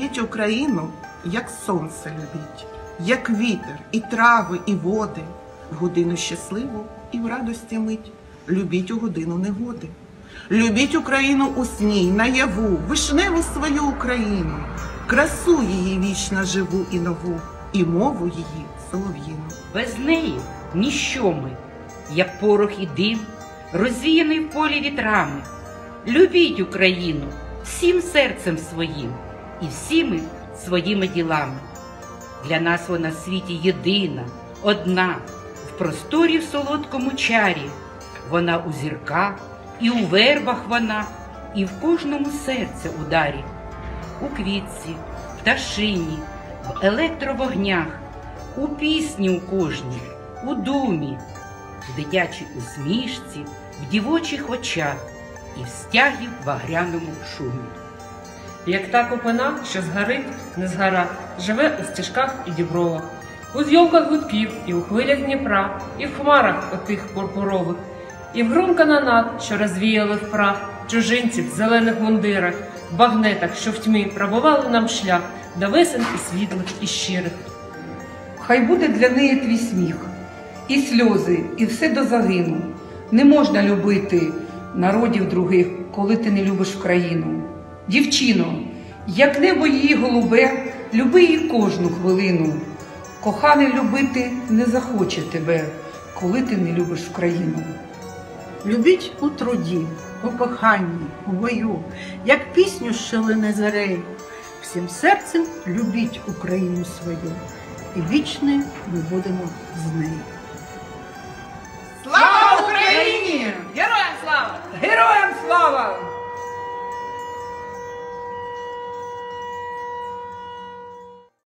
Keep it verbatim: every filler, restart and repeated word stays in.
Любіть Україну, як сонце любіть, як вітер, і трави, і води, в годину щасливу і в радості мить. Любіть у годину негоди. Любіть Україну у сні, наяву, вишневу свою Україну, красу її вічно живу і нову, і мову її солов'їну. Без неї ніщо ми, як порох і дим, розвіяний в полі вітрами. Любіть Україну всім серцем своїм і всіми своїми ділами. Для нас вона в світі єдина, одна, в просторі в солодкому чарі. Вона у зірках, і у вербах вона, і в кожному серце ударі. У квітці, пташині, в електровогнях, у пісні у кожній, у думі, в дитячій усмішці, в дівочих очах і в стягі в багряному шумі. Як та копина, що згорить, не згора, живе у стежках і дібровах, у зйовках гудків і у хвилях Дніпра, і в хмарах отих пурпурових, і в гром канонат, що розвіяли в прах чужинців в зелених мундирах, в багнетах, що в тьмі пробивали нам шлях до весен і світлих, і щирих. Хай буде для неї твій сміх, і сльози, і все до загину. Не можна любити народів других, коли ти не любиш країну. Дівчино, як небо її голубе, люби її кожну хвилину. Коханий любити не захоче тебе, коли ти не любиш країну. Любіть у труді, у коханні, у бою, як пісню щелине зарею. Всім серцем любіть Україну свою, і вічне ми будемо з нею. Слава Україні! Героям слава! Героям слава!